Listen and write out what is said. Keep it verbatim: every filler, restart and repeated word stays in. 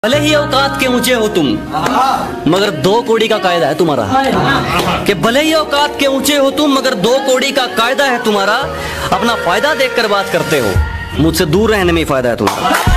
भले ही औकात के ऊंचे हो तुम, मगर दो कौड़ी का कायदा है तुम्हारा। कि भले ही औकात के ऊंचे हो तुम, मगर दो कौड़ी का कायदा है तुम्हारा। अपना फायदा देखकर बात करते हो, मुझसे दूर रहने में ही फायदा है तुम्हारा।